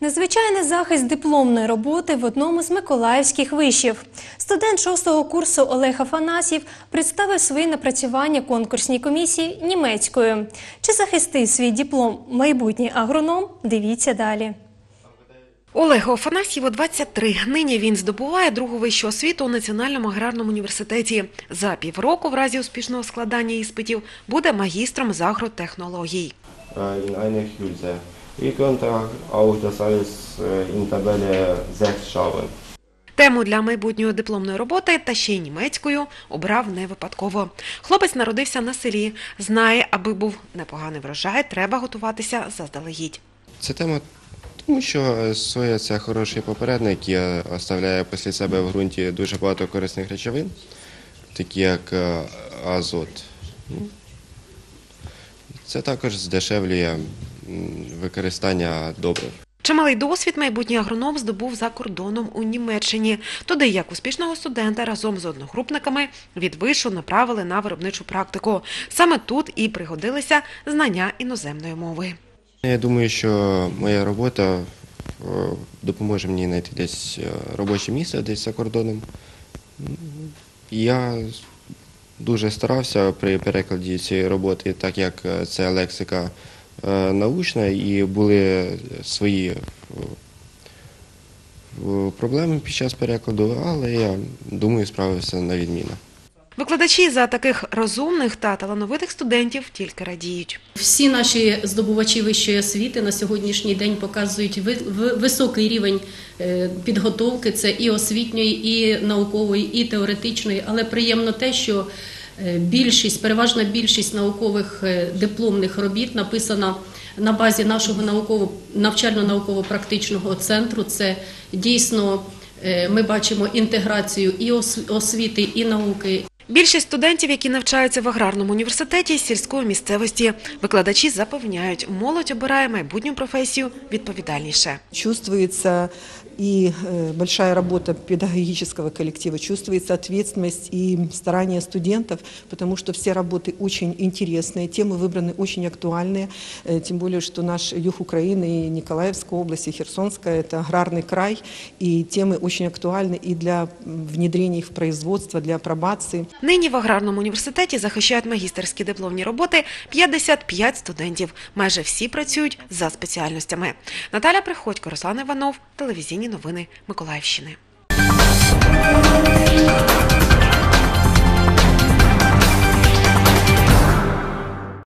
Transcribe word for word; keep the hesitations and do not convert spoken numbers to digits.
Незвичайний захист дипломної роботи в одному з миколаївських вишів. Студент шостого курсу Олег Афанасьєв представив свої напрацювання конкурсній комісії німецькою. Чи захистив свій диплом майбутній агроном? Дивіться далі. Олегу Афанасьєву двадцять три. Нині він здобуває другу вищу освіту у Національному аграрному університеті. За півроку, в разі успішного складання іспитів, буде магістром з агротехнологій. In einer Hülse. Ihr könnt auch das alles in Tabelle sechs schauen. Тему для майбутньої дипломної роботи, та ще й німецькою, обрав не випадково. Хлопець народився на селі. Знає, аби був непоганий врожай, треба готуватися заздалегідь. Ця тема, тому що соя – це хороший попередник, який оставляє після себе в ґрунті дуже багато корисних речовин, такі як азот. Це також здешевлює використання добрив. Чималий досвід майбутній агроном здобув за кордоном у Німеччині. Туди, як успішного студента, разом з одногрупниками від вишу направили на виробничу практику. Саме тут і пригодилися знання іноземної мови. Я думаю, що моя робота допоможе мені знайти десь робоче місце, десь за кордоном. Я дуже старався при перекладі цієї роботи, так як це лексика научна і були свої проблеми під час перекладу, але я думаю, справився на відмінно. Викладачі за таких розумних та талановитих студентів тільки радіють. Всі наші здобувачі вищої освіти на сьогоднішній день показують високий рівень підготовки, це і освітньої, і наукової, і теоретичної, але приємно те, що більшість, переважна більшість наукових дипломних робіт написана на базі нашого науково, навчально-науково-практичного центру. Це дійсно ми бачимо інтеграцію і освіти, і науки. Більшість студентів, які навчаються в аграрному університеті, з сільської місцевості. Викладачі запевняють, молодь обирає майбутню професію відповідальніше. Чувствуется и большая работа педагогического коллектива, чувствуется ответственность и старания студентов, потому что все работы очень интересные, темы выбраны очень актуальные, тем более, что наш юг Украины, и Николаевская область, и Херсонская – это аграрный край, и темы очень актуальны и для внедрения их в производство, для апробации. Нині в аграрному університеті захищають магістерські дипломні роботи п'ятдесят п'ять студентів. Майже всі працюють за спеціальностями. Наталя Приходько, Руслан Іванов, телевізійні новини Миколаївщини.